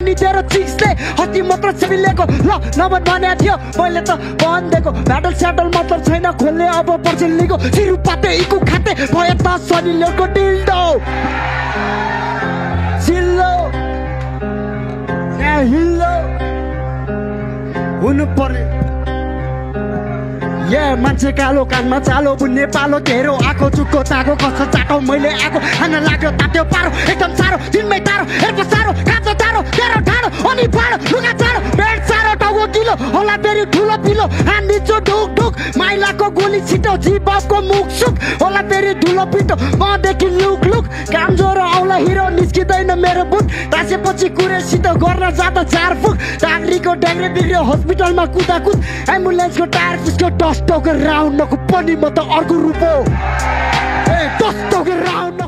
अनि तेरो चिक्सले हत्ती मात्र छिलेको ल नभन भने थियो मैले त भन्देको ब्याटल स्याटल मतलब छैन खोल्ने अब पर्छिल्लीको सिरु पाते इकु खाते भयो त सनी लेको डिल्डो चिल्लो यहाँ हिल्लो हुनु पर्ने मान्छे कालो कानमा चालो बुन्ने पालो तेरो आको चुक्को ताको कस्तो चाटो मैले आको खाना लाग्यो तात्यो पारो एकदम सारो दिनमै तारो हेर्को सारो काँचो तारो तेरो ठाडो अनि पाडो लुगा चारो बेड सारो टाउको किलो होला फेरि ठुलो पिलो हान्दी चो ढुक ढुक माइलाको गोली छिटो जीवको मुख सुक होला फेरि ठुलो पिटो मदेखि लुक लुक काम जोरो आउला हिरो निस्किँदैन मेरो बुट तासेपछि कुरेसित गर्न जाँदा 4 फुट टाग्रीको ड्याङ्ग्रे बिग्रियो हस्पिटलमा कुदाकुद एम्बुलेन्सको टायर पुस्को टस्टोको राउन्ड पनि म त अर्को रूप हो ए टस्टोको राउन्ड